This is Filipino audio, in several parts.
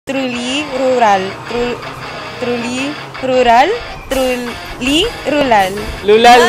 truly rural. Truly rural. Truly rural. Lulal.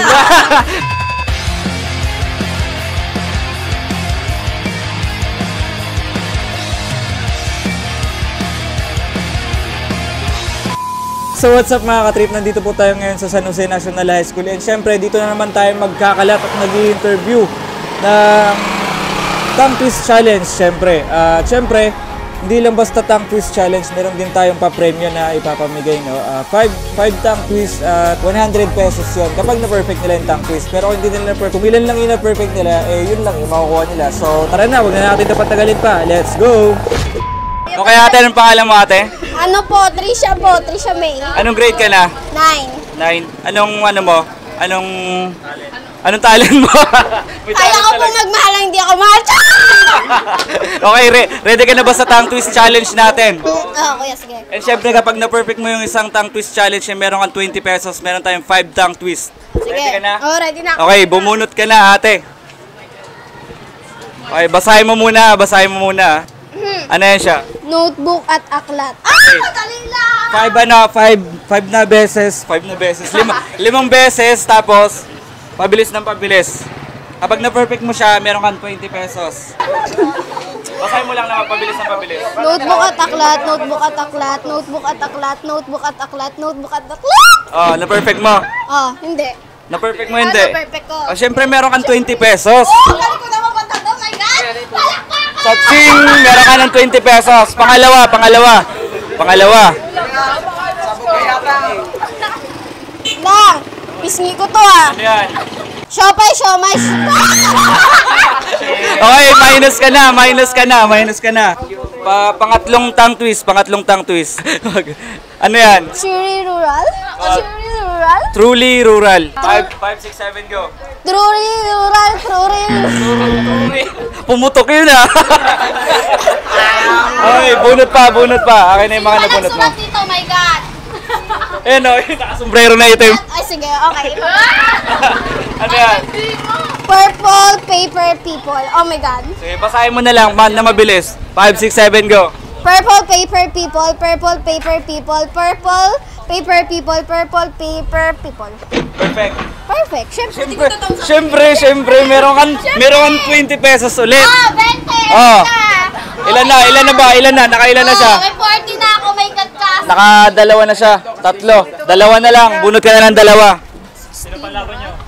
So what's up mga katrip, nandito po tayo ngayon sa San Jose National High School and syempre dito na naman tayo magkakalat at nag-i-interview ng tongue twist challenge syempre. Syempre, hindi lang basta tongue twist challenge, meron din tayong pa-premyo na ipapamigay. No? 5 tongue twist at 100 pesos yun kapag na-perfect nila yung tongue twist. Pero kung hindi nila na-perfect, kung ilan lang yung na-perfect nila, eh yun lang yung makukuha nila. So tara na, huwag na natin ito patagalin pa. Let's go! Okay ate, anong pangalan mo ate? Ano po, Trisha po, Trisha May. Anong grade ka na? 9. 9. Anong ano mo? Anong talent mo? Kaya ko po magmahal, hindi ako mahal. Okay, ready ka na ba sa tongue twist challenge natin? Oo, kuya, sige. And syempre kapag na-perfect mo yung isang tongue twist challenge, meron kang 20 pesos, meron tayong 5 tongue twist. Sige. Ready ka na? Oo, ready na. Okay, bumunot ka na ate. Okay, basahin mo muna. Ano yan siya? Notebook at aklat. Okay. Madali lang! 5 na beses. 5 beses, tapos pabilis ng pabilis. Kapag na-perfect mo siya, meron kang 20 pesos. Basahin mo lang na magpabilis ng pabilis. Notebook at aklat, notebook at aklat, notebook at aklat, notebook at aklat, notebook at aklat. Oh, na-perfect mo. Oh, hindi. Na-perfect mo hindi. Na-perfect ko. Oh, syempre meron kang 20 pesos. Galing ko na mabanta to, my God! Palakpakan! Satsing, meron ka ng 20 pesos. Pangalawa. Lang, pisngi ko to ah. Ano yan? Siomay. Okay, minus ka na. Pangatlong tongue twist. Ano yan? Truly rural? Truly rural? Truly rural. 5, 6, 7, go. Truly rural, truly. Pumutok yun ah. Okay, bunot pa. Akin na yung mga nabunot mo. Sulat dito, my God. Eh no, nakasombrero na ito. Ay, sige, okay. Ano yan? Purple paper people. Oh my God. Sige, basahin mo na lang na mabilis. 5, 6, 7, go. Purple paper people, purple paper people, purple paper people, purple paper people. Perfect. Perfect. Siyempre, meron kang 20 pesos ulit. 20! Oh. Ilan na ba? Nakailan na siya? May 40 na ako, may God kasi. Nakadalawa na siya. 3. Dalawa na lang. Bunot ka na ng 2. Sino pala ko nyo?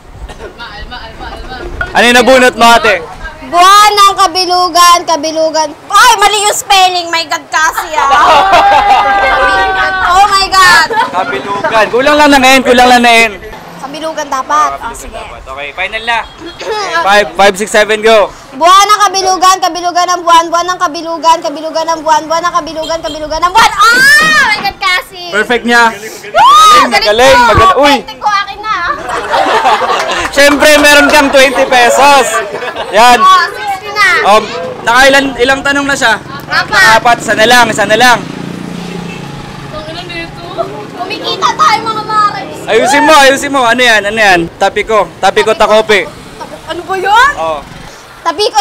Ano yung nabunot mo ate? Buwan ng kabilugan. Ay, mali yung spelling, my God kasi ah. Oh my God. Kabilugan. Kulang lang na ngayon. Kabilugan dapat. Oh, sige. Okay, final na. 5, 6, 7, go. Buwan ng kabilugan ng buwan ng kabilugan ng buwan ng kabilugan ng buwan. Ah! My God kasi. Perfect niya. Magaling. Uy! Ko akin na. Siyempre, meron kang 20 pesos. Yan. Oh, 60 na. Ilang tanong na siya? 4. 4. Isa na lang. Kumikita tayo mga mares. Ayusin mo. Ano yan? Tapiko takope. Ano ba yun? Oh. Tapiko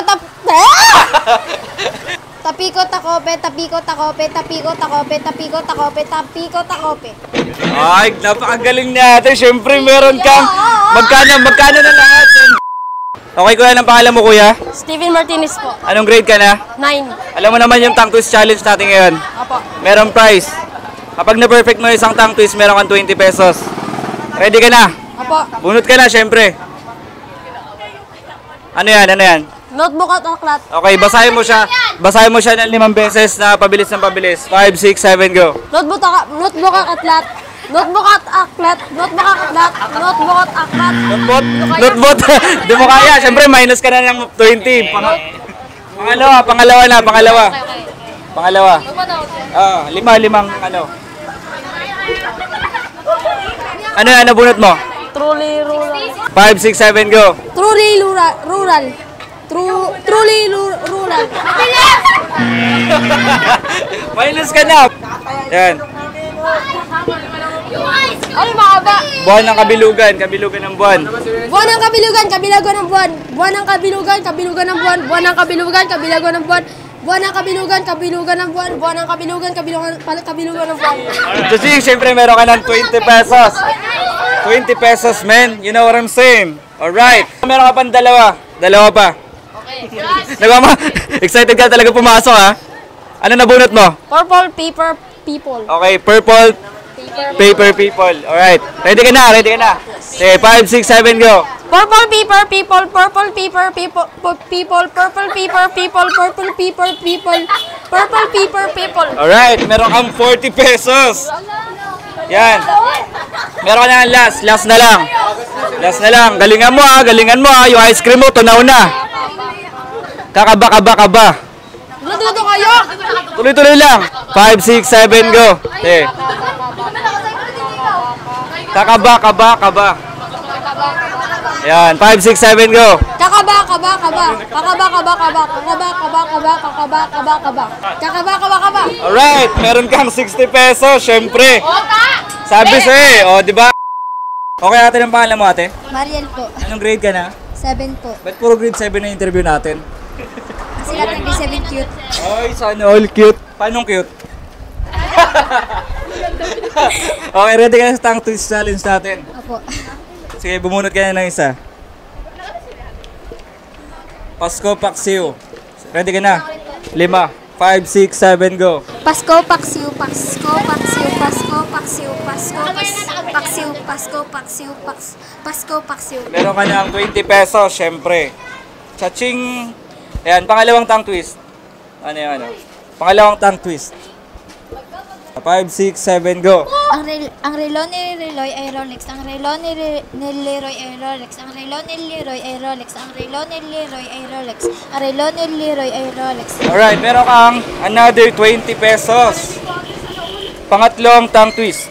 takope. Ay, napakagaling natin. Siyempre, meron kang... Magkano na lahat? Okay, kuya, anong pangalan mo, kuya? Steven Martinez po. Anong grade ka na? 9. Alam mo naman yung tongue twist challenge natin ngayon. Opo. Merong prize. Kapag na-perfect mo isang tongue twist, meron kang 20 pesos. Ready ka na? Opo. Bunot ka na, syempre. Ano yan? Notebook at aklat. Okay, basahin mo siya ng 5 beses na pabilis. 5, 6, 7, go. Notebook at aklat. Notebook. Di mo kaya. Siyempre, minus ka na ng 20. Pangalawa. Limang ano. Ano yan, nabunot mo? Truly rural. 5, 6, 7, go. Truly rural. Minus ka na. Yan. Ay, mahaba. Buwan ng kabilugan ng buwan. Buwan ng kabilugan ng buwan. Buwan ng kabilugan ng buwan. Buwan ng kabilugan ng buwan. Buwan ng kabilugan, kabilugan ng buwan. Buwan ng kabilugan, kabilugan ng buwan. Chaching, syempre meron ka ng 20 pesos. 20 pesos, man. You know what I'm saying? Alright. Meron ka pang dalawa. Dalawa pa. Okay. Excited ka talaga pumasok, ha? Ano nabunot mo? Purple paper people. Okay, purple paper people. Alright. Ready ka na, ready ka na. Okay, 5, 6, 7, go. Purple paper people, purple paper people, people, purple paper people, purple paper people, purple paper people. Alright, meron kang 40 pesos. Yan. Meron ka na last. Last na lang. Last na lang. Galingan mo, ha. Galingan mo, ha. Yung ice cream mo, tunaw na. Kakaba. Lututo kayo! Tuloy-tuloy lang. 5, 6, 7, go. Okay. Kakaba. Yan, 5, 6, 7, go. Kakaba. Alright, meron kang 60 pesos, syempre. Sabi sa'yo, o, di ba? Okay, ate, ang pangalan mo, ate? Mariel po. Anong grade ka na? 7 po. Ba't puro grade 7 na interview natin? Kasi lahat ng 7 cute. Ay, sana all cute. Paano cute? Okay, ready ka na sa tongue twist challenge natin? Opo. Sige, bumunot ka na ng isa. Pasko, paksiw. Ready ka na? 5, 5, 6, 7, go. Pasko, paksiw, Pasko, paksiw, Pasko, paksiw, Pasko, paksiw, Pasko, paksiw, Pasko, paksiw. Meron ka na ang 20 pesos, syempre. Chaching! Ayan, pangalawang tongue twist. Ano yung ano? Pangalawang tongue twist. 5, 6, 7, go. Ang relo ni Leroy ay Rolex. Ang relo ni Leroy ay Rolex. Ang relo ni Leroy ay Rolex. Ang relo ni Leroy ay Rolex. Ang relo ni Leroy ay Rolex. Alright, meron kang another 20 pesos. Pangatlong tongue twist.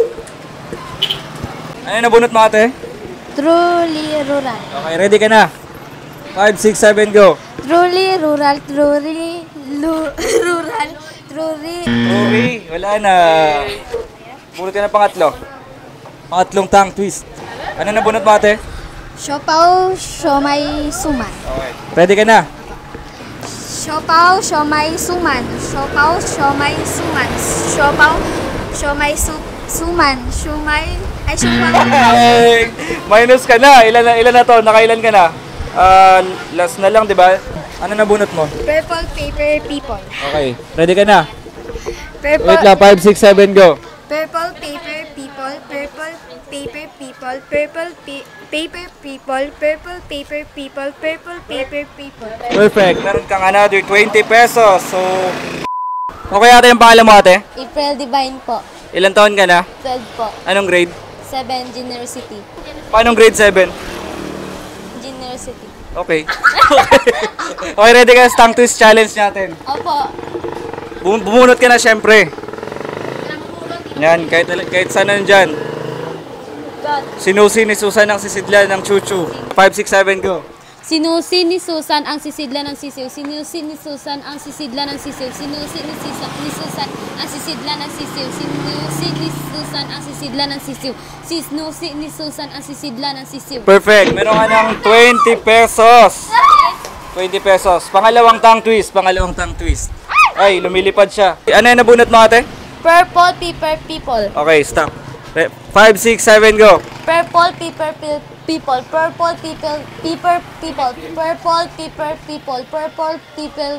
Ano yung nabunot mo, ate? Truly rural. Okay, ready ka na? 5, 6, 7, go. Truly rural. Truly rural. Truly. Okay, wala na. Bunot ka na pangatlo. Pangatlong tongue twist. Ano nabunot mo, ate? Siopaw, siomay, suman. Okay. Ready ka na? Siopaw, siomay, suman. Siopaw, siomay, suman. Siopaw, siomay, suman. Siomay, ay siopaw. Ay, minus ka na. Ilan na to? Nakailan ka na? Last na lang, di ba? Ano nabunot mo? Purple paper people. Okay. Ready ka na? Purple, Wait lang, 5, 6, 7, go. purple paper people. Purple paper people. Purple paper people. Purple paper people. Purple paper people. Perfect. Meron kang another 20 pesos. So, okay, ate, yung pangalan mo, ate? April Divine po. Ilan taon ka na? 12 po. Anong grade? 7 University. Paanong grade 7? University. Okay. Okay, ready ka sa tongue twist challenge natin. Opo. Bumunot ka na, syempre. Yan, kahit saan nandyan. Sinusi ni Susan ang sisidlan ng chuchu. 5, 6, 7, go. Sinusi ni Susan ang sisidlan ng sisiw. Sinusi ni Susan ang sisidlan ng sisiw. Sinusi ni Susan ang sisidlan ng sisiw. Sinusi ni Susan ang sisidlan ng sisiw. Sinusi ni Susan ang sisidlan ng sisiw. Perfect. Meron ka ng 20 pesos. 20 pesos. Pangalawang tongue twist. Ay, lumilipad siya. Ano yung nabunot mo, ate? Purple paper people. Okay, stop. 5, 6, 7, go. Purple paper people. Purple people. Purple paper people. Purple people.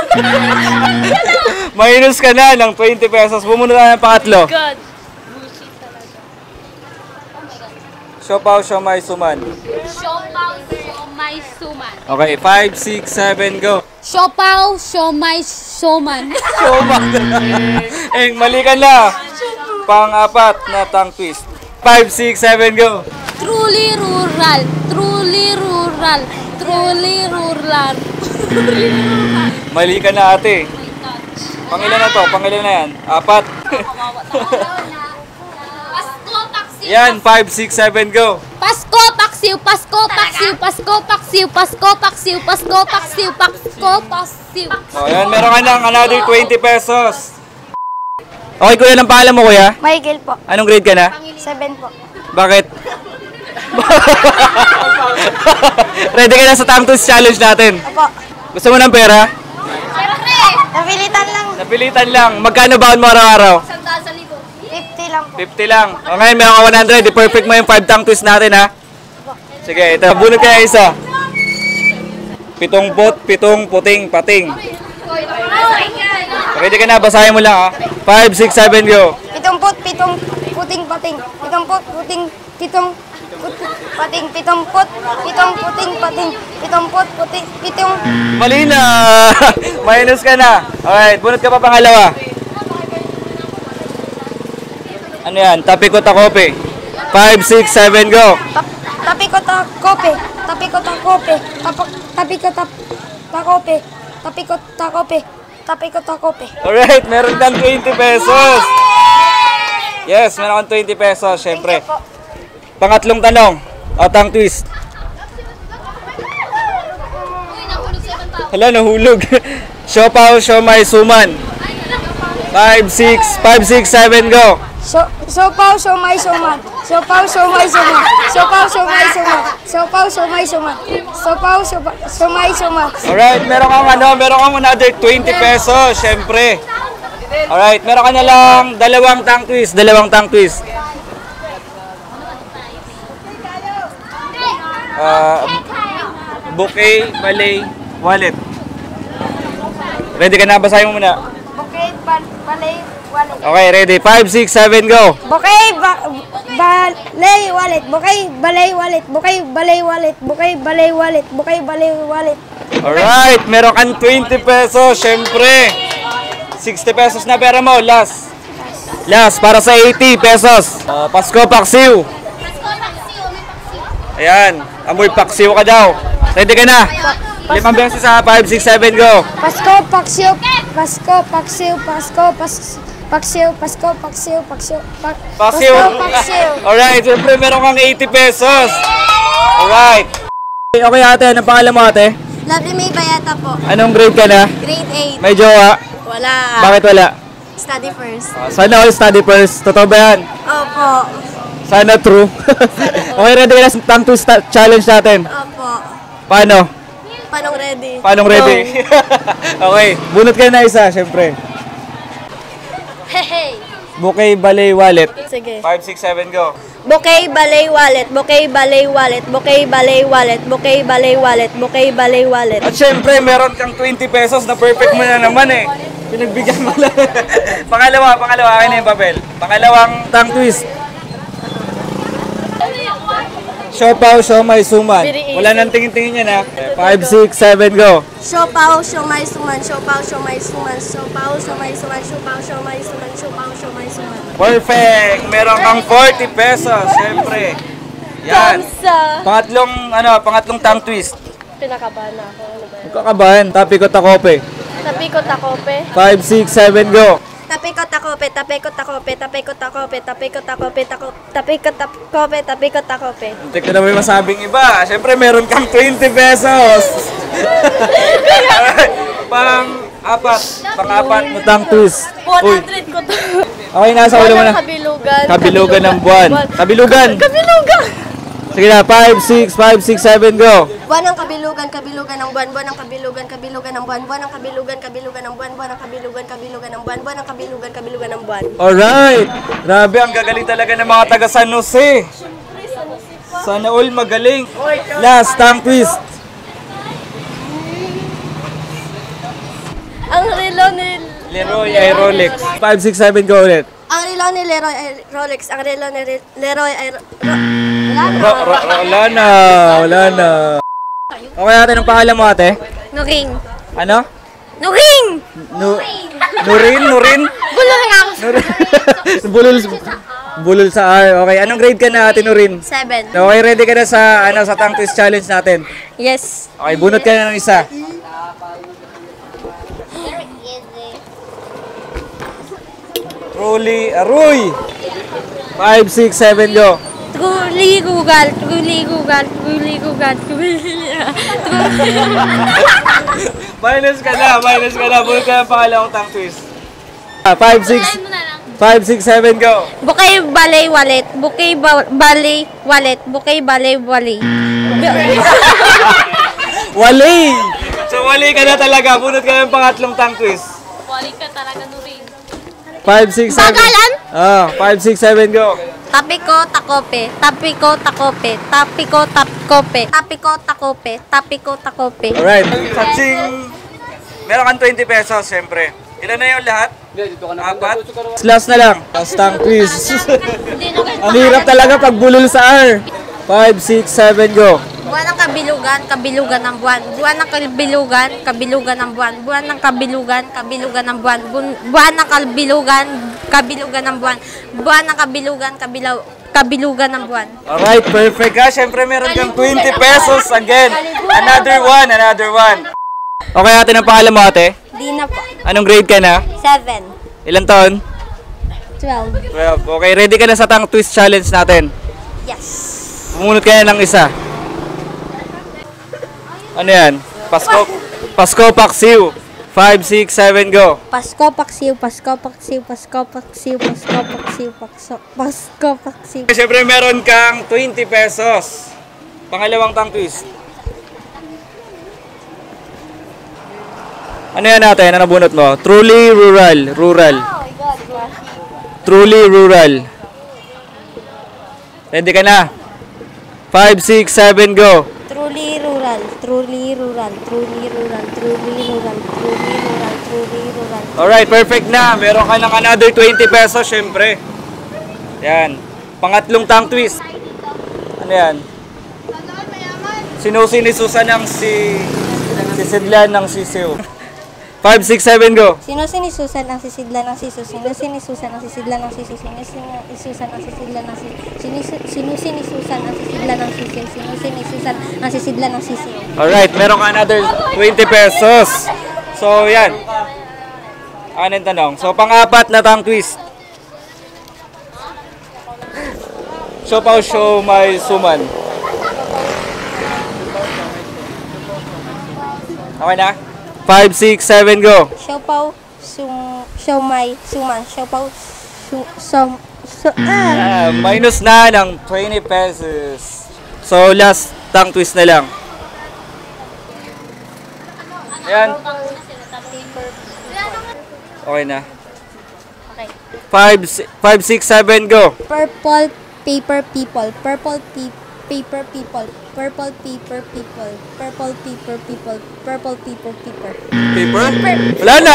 Minus ka na ng 20 pesos. Bumunot na ng pangatlo. God. Siopaw, siomay, suman. Siopaw, siomay, suman. Okay, 5, 6, 7, go. Siopaw, siomay, suman. Siomay. Mali ka na. Pang-apat na tongue twist. 5, 6, 7, go. Truly rural. Truly rural. Truly rural. Mali ka na, ate. Pangilan na to? Pangilan na yan? 4. Pasko, paksiw. Yan, 5, 6, 7, go. Pasko, paksiw. Pasko, paksiw. Pasko, paksiw. Pasko, paksiw. Pasko, paksiw. Pasko, paksiw. O, yan, meron ka ng another 20 pesos. Okay, kuya, anong pangalan mo, kuya? Michael po. Anong grade ka na? 7 po. Bakit? Ready ka na sa tongue twist challenge natin? Opo. Gusto mo ng pera? Siyempre! Napilitan lang. Napilitan lang. Magkano baon mo araw-araw? 50 lang po. 50 lang. O ngayon, meron ka 100. I-perfect mo yung 5 tongue twist natin, ha? Sige, ito. Bunot ka na isa. 7 puting pating. Ready ka na? Basahin mo lang, ha? 5, 6, 7, go. 7 puting pating. 7 puting pating. 7 puting pating. 7 puting pitong. Mali na. Minus ka na. Alright, bunot ka pa pangalawa. Ano yan? Tapikot akope. 5, 6, 7, go. Tapi ko ta kope. Tapi ko ta kope. Tapi ko ta kope. Tapi ko ta kope. Tapi ko ta kope. Alright, meron kang 20 pesos. Yes, meron kang 20 pesos, syempre. Pangatlong tanong. O, tongue twist. Hala, nahulog. Siopaw, siomay, suman. 5, 6, 7, go. Siopaw, siomay, suman. Siopaw, siomay, suman. Siopaw, siomay, suman. Siopaw, siomay, suman. Siopaw, siomay, suman. Alright, meron kang another 20 pesos, syempre. Alright, meron ka na lang dalawang tongue twist. Bouquet, balay, wallet. Ready ka na? Basahin mo muna. Bouquet, balay, wallet. Okay, ready. 5, 6, 7, go. Bouquet, balay, wallet. Bouquet, balay, wallet. Bouquet, balay, wallet. Bouquet, balay, wallet. Bouquet, balay, wallet. Alright, meron kang 20 pesos, syempre. 60 pesos na pera mo, last. Last, para sa 80 pesos. Pasko, paksiw. Ayan, amoy paksiw ka daw. Ready ka na? 5 beses sa 5, 6, 7, go. Pasko, paksiw. Pasko, paksiw. Pasko, paksiw. Pasko, paksiw. Paksiw. Paksiw. Alright, syempre meron kang 80 pesos. Alright. Okay ate, anong pangalan mo ate? Lovely May Bayata po. Anong grade ka na? Grade 8. May jowa? Wala. Bakit wala? Study first. Sana all study first. Totoo ba yan? Opo. Sana true. Okay, ready ka na sa tongue twist challenge natin? Opo. Paano? Panong ready? Paano ready? Okay, bunot ka na isa, syempre. Hey. Bouquet, balay, wallet. Sige. 5, 6, 7, go. Bouquet, balay, wallet. Bouquet, balay, wallet. Bouquet, balay, wallet. Bouquet, balay, wallet. Bouquet, balay, wallet. At syempre, meron kang 20 pesos na perfect mo na naman eh. Pinagbigyan mo lang. Pangalawa, akin na yung papel. Pangalawang tongue twist. Siopaw, siomay, suman. Wala nang tingin-tingin yan ha. 5, 6, 7, go. Siopaw, siomay, suman. Siopaw, siomay, suman. Siopaw, siomay, suman. Siopaw, siomay, suman. Siopaw, siomay, suman. Perfect! Meron kang 40 pesos, syempre. Yan. Pangatlong tongue twist. Pinakabahan na ako. Ano ba? Magkakabahan, tapikot akope. Tapikot akope. 5, 6, 7, go. Tapikot akope. Tapikot akope. Tapikot akope. Tapikot akope. Tapikot akope. Tapikot akope. Hindi ko na may masabing iba. Siyempre, meron kang 20 pesos. Pang-apat mo tongue twist. 100 ko to. Okay, nasa ulo mo na. Kabilugan. Kabilugan ng buwan. Kabilugan. Kabilugan. Sige na, 5, 6, 7, go. Buwan ng kabilugan, kabilugan ng buwan, buwan ng kabilugan, kabilugan ng buwan, buwan ng kabilugan, kabilugan ng buwan, buwan ng kabilugan, kabilugan ng buwan, buwan ng kabilugan, kabilugan ng buwan. Alright. Grabe, ang gagaling talaga ng mga taga San Jose. Sana all magaling. Last, tongue twist. Ang relo ni Leroy ay Rolex. 5, 6, 7, go ulit. Ang relo ni Leroy ay Rolex, ang relo ni Leroy ay Wala na. Okay ate, anong pangalan mo ate? Nuring. Ano? Nuring! Nurin? Bulol nga ako. Bulol sa R. Okay, anong grade ka na ate Nurin? 7. Okay, ready ka na sa tongue twist challenge natin? Yes. Okay, bunot ka na ng isa. Truly, aroy! 5, 6, 7, go. Truly gugal. Minus ka na. Bunot ka ng pangalawang tongue twist. 5, 6, 7, go. Bukay balay wallet. Bukay balay wallet. Bukay balay wallet. Wali! So wali ka na talaga. Bunot ka ng pangatlong tongue twist. Sorry ka talaga, Nuring. 5, 6, 7. Bagalan? 5, 6, 7, go. Tapi ko takope, tapi ko takope, tapi ko takope, tapi ko takope, tapi ko takope. Alright. Satsing, meron kang 20 pesos, syempre. Ilan na yung lahat? Apat? Last na lang. Last tongue twist. Ang hirap talaga pag bulol sa R. 5, 6, 7, go. Buwan ng kabilugan, kabilugan ng buwan. Buwan ng kabilugan, kabilugan ng buwan. Buwan ng kabilugan, kabilugan ng buwan. Buwan ng kabilugan, kabilugan ng buwan. Buwan ng kabilugan, kabilugan ng buwan. Alright, perfect ka. Syempre meron kang 20 pesos again. Another one, another one. Okay, ate, ang pangalan mo, ate? Di na po. Anong grade ka na? 7. Ilan taon? 12. 12. Okay, ready ka na sa tongue twist challenge natin? Yes. Pumunot ka na ng isa. Ano yan? Pasko Paksiw. 5, 6, 7, go. Pasko paksiw, Pasko paksiw, Pasko paksiw, Pasko paksiw, Pasko paksiw. Siyempre meron kang 20 pesos. Pangalawang tongue twist. Ano yan natin? Ano nabunot mo? Truly rural. Rural. Truly rural. Ready ka na? 5, 6, 7, go. Truly rural, truly rural, truly rural, truly rural, truly rural, truly rural. Alright, perfect na. Meron ka ng another 20 pesos, syempre. Yan. Pangatlong tongue twist. Ano yan? Sinusi ni Susan ng sisidlan ng sisiw. 5, 6, 7, go. Sino sinisusan ang sisidlan ng sisu? Sino sinisusan ang sisidlan ng sisu? Sino sinisusan ang sisidlan ng sisu? Sino sinisusan ang sisidlan ng sisu? Sino sinisusan ang sisidlan ng sisu? Alright, meron ka another 20 pesos. So, yan. Anong tanong? So, pang-apat na tongue twist. Show my suman. Okay na? 5, 6, 7, go. Siopaw, siomay, suman, siopaw, Minus na ng 20 pesos. So, last tongue twist na lang. Ayan. Okay na. Okay. 5, 6, 7, go. Purple paper people, purple paper people, purple paper people, purple paper people, purple paper people. Paper? Wala na!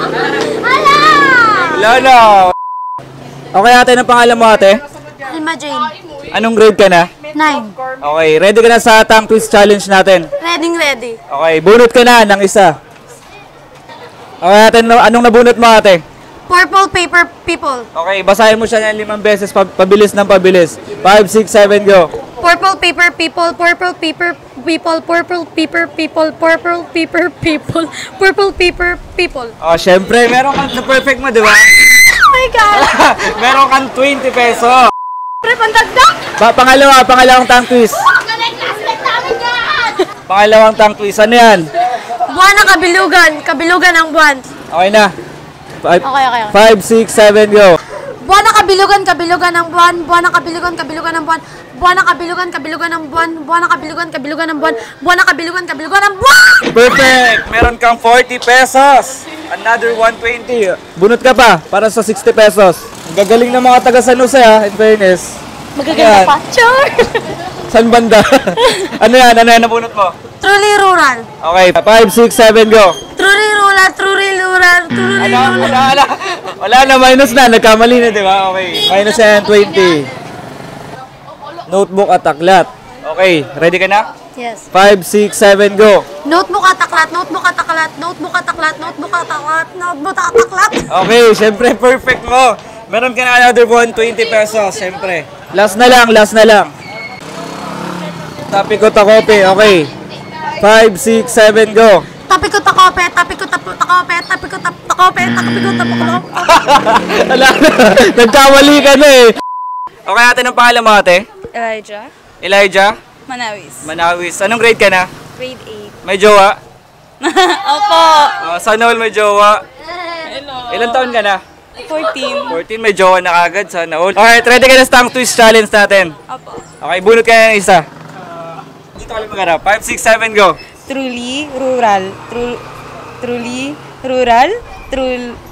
Wala na! Okay, ate, anong pangalan mo, ate? Alma Jane, Anong grade ka na? 9. Okay, ready ka na sa tongue twist challenge natin? Ready. Okay, bunot ka na ng isa. Okay, ate, anong nabunot mo, ate? Purple paper people, Okay, basahin mo siya ng 5 beses, pabilis ng pabilis. 5, 6, 7, go. purple paper people, purple paper people, purple paper people, purple paper people, purple paper people. Oh, syempre, meron kang na perfect mo, di ba? Oh my God! Meron kang 20 pesos. Pre, pandagdag! Pangalawang tongue twist. Classmate namin yan! Pangalawang tongue twist, ano yan? Buwan ng kabilugan ng buwan. Okay na. Okay. 5, 6, 7, go. Buwan ng kabilugan ng buwan, buwan ng kabilugan ng buwan, buwan ng kabilugan ng buwan, buwan ng kabilugan ng buwan, buwan ng kabilugan ng buwan! Perfect! Meron kang 40 pesos. Another 120. Bunot ka pa para sa 60 pesos. Ang gagaling ng mga taga San Jose, ha, in fairness. Magaganda Yan. pa. Sure! San banda? Ano yan? Ano yan nabunot mo? Truly rural. Okay, 5, 6, 7, go. Truly rural, truly rural, truly Ano? rural. Wala na, minus na. Nagkamali na, di ba? Okay. Minus yan, 20. Notebook at aklat. Okay, ready ka na? Yes. 5, 6, 7, go. Notebook at aklat, notebook at aklat, notebook at aklat, notebook at aklat, notebook at aklat. Okay, syempre, perfect mo. Meron ka na another 120 pesos, syempre. Last na lang. Tapi ko takope, okay. 5, 6, 7, go. Tapi ko takope, tapi ko takope, tapi ko takope, tapi ko takope. Wala na. Nagkamali ka na eh. Okay, ate, ang pangalan mo, ate? Elijah. Elijah? Manawis. Manawis. Anong grade ka na? Grade May jowa? 8. Opo. Sana all may jowa. Hello. Ilan taon ka na? 14. 14, may jowa na kagad. Sana all. Alright, ready ka na sa tongue twist challenge natin. Opo. Okay, bunot ka na ng isa. Dito ka lang magana. 5, 6, 7, go. Truly rural. Truly rural.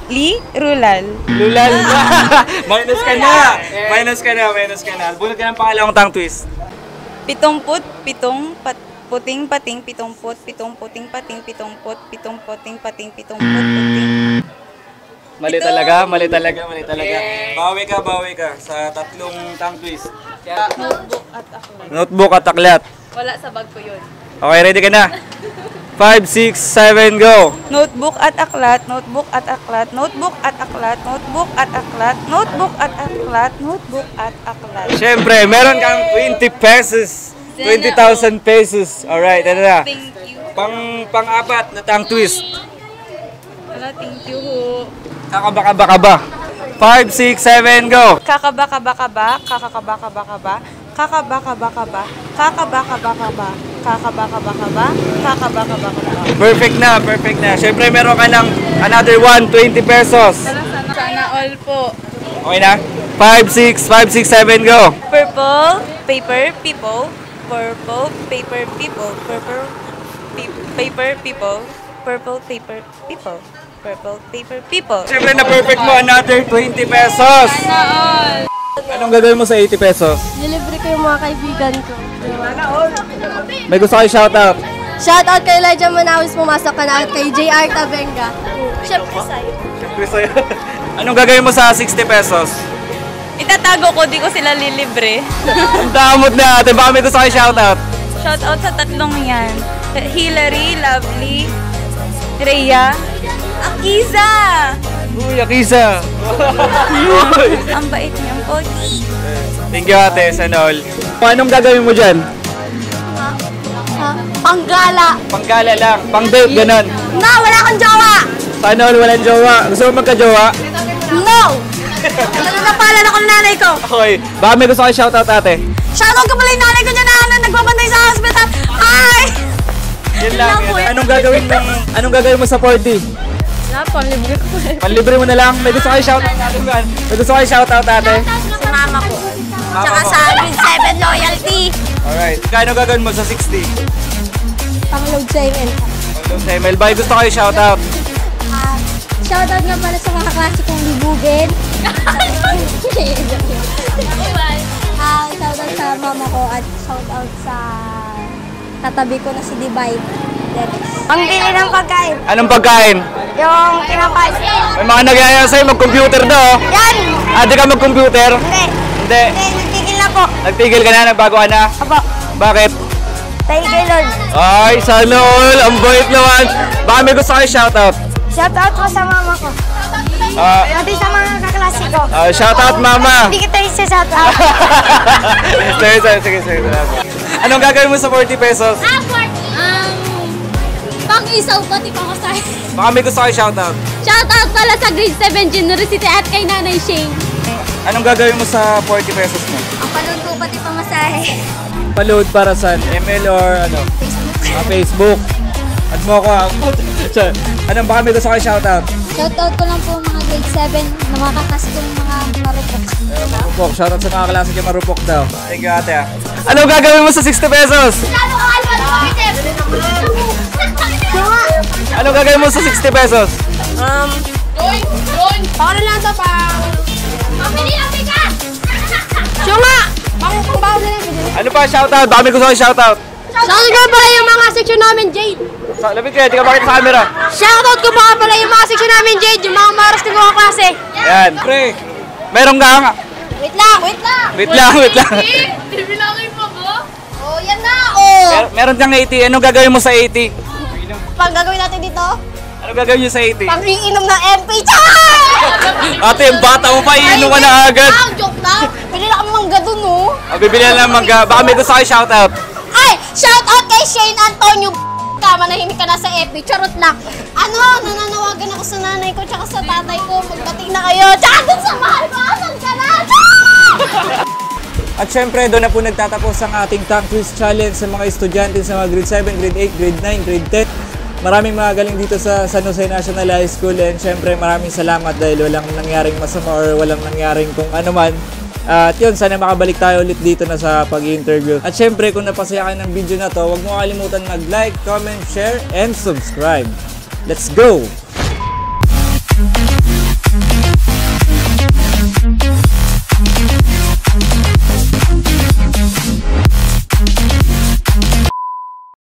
Rulal. Lulal. Minus ka na. Minus ka na. Bunot ka ng pangalawang tongue twist. Pitumput, puting pating, pitumput, pitong puting pating, pitumput, pitong puting pating, pitumput, puting. Mali talaga. Bawi ka sa tatlong tongue twist. Notebook at aklat. Notebook at aklat. Wala sa bag ko yun. Okay, ready ka na? 5, 6, 7, go! Notebook at aklat, notebook at aklat, notebook at aklat, notebook at aklat, notebook at aklat, notebook at aklat. Siyempre, meron kang 20 pesos. 20,000 pesos. Alright, ano na? Thank you. Pang-apat na tongue twist. Wala, thank you ho. Kakaba. 5, 6, 7, go! Kakabakabakaba, kakakabakabakaba, kakabakabakaba, kakabakabakaba, kakabakabakaba, kakabakabakaba. Perfect na. Siyempre, meron ka ng another 20 pesos. Sana all po. Okay na? 5, 6, 7, go! Purple paper people, purple paper people, purple paper people, purple paper people, purple paper people. Siyempre, na-perfect mo another 20 pesos. Sana all. Anong gagawin mo sa 80 pesos? Nilibre ko yung mga kaibigan ko. May gusto kayo shoutout. Shoutout kay Elijah Manawis, pumasok ka na, at kay JR Tabenga. Siyempre sa'yo. Siyempre sa'yo. Anong gagawin mo sa 60 pesos? Itatago ko, di ko sila lilibre. Ang damot na ate. Baka may gusto kayo shoutout. Shout out sa tatlong yan. Hillary, Lovely, Rhea, Akiza! Uy, Akisa. Ang bait niya, ang pogi. Thank you ate, Sanol. Anong gagawin mo dyan? Panggala. Panggala lang. Pang-date, ganon. No, wala akong jowa. Sanol, walang jowa. Gusto mo magka-jowa? No! Nagpapalan ako ng nanay ko. Okay. Baka may gusto kayo shoutout ate. Shoutout ko pala yung nanay ko dyan na nagbabantay sa hospital. Hi! Yun lang. Anong gagawin mo sa 40? Wala po, libre ko eh. Panlibre mo na lang. May gusto kayo shoutout ate. May gusto kayo shoutout ate. Si mama ko. Mama Tsaka mo. sa grade 7 loyalty. Alright. Kano gagawin mo sa 60? Pang-load sa ML. Sa ML. Baka gusto kayo shoutout. Shoutout nga pala sa mga klase kong libugin. Shoutout sa mama ko at shoutout sa katabi ko na si Divine. Pangbili ng pagkain. Anong pagkain? Yung tinapay. May mga nagyaya sa'yo mag-computer do. Yan! Di ka mag-computer? Hindi. Hindi. Nagtigil na po. Nagtigil ka na? Nagbago ka na? Apo. Bakit? Thank you, Lord. Ay, sana all. Ang bait naman. Baka may gusto kayo shoutout. Shoutout ko sa mama ko. Pati sa mga kaklase ko. Shoutout mama. Hindi kita yung shoutout. Sige. Anong gagawin mo sa 40 pesos? Pang-isaw pati pamasahe. Baka may gusto kayo shoutout. Shoutout pala sa grade 7 Generosity at kay Nanay Shane. Anong gagawin mo sa 40 pesos mo? Ang palun ko pati pamasahe. Paload para saan? ML or ano? Facebook. At mo ako ha. Anong baka may gusto kayo shoutout? Shoutout ko lang po mga grade 7 na mga kakas kong mga marupok. Marupok. Shoutout sa mga klase kayo marupok daw. Thank you ate ha. Anong gagawin mo sa 60 pesos? Anong gagawin mo sa 60 pesos? Paano lang ito pang... Tsunga! Pang-bawa na lang. Ano pa shoutout? Baka may gusto kayo shoutout. Shoutout ko pala yung mga section namin, Jade. Lapit kayo, di ka makita sa camera. Shoutout ko pa pala yung mga section namin, Jade. Yung mga maras ko mga klase. Yan. Pre, meron ka nga. Wait lang. Wait lang. Bibilangin mo ba? Oh, yan na, oh. Meron kang 80. Anong gagawin mo sa 80? Pang gagawin natin dito, Anong gagawin nyo sa 80? pang iinom ng MP. Tsaka! Ate, yung bata mo pa, iinom ka na agad. Joke lang. Pili lang kami mangga dun, oh. Bibili na lang mangga. Baka may gusto kayo shoutout. Ay, shoutout kay Shane Antonio. Manahimik ka na sa FB. Charot lang. Nananawagan ako sa nanay ko tsaka sa tatay ko. Magdating na kayo. Tsaka dun sa mahal ko. Asan ka na? At syempre, doon na po nagtatapos ang ating tongue twist challenge sa mga estudyante sa mga grade 7, grade 8, grade 9, grade 10. Maraming mga galing dito sa San Jose National High School and syempre maraming salamat dahil walang nangyaring masama or walang nangyaring kung ano man. At yun, sana makabalik tayo ulit dito na sa pag-interview. At syempre, kung napasaya ka ng video na to, huwag mo kalimutan mag-like, comment, share, and subscribe. Let's go!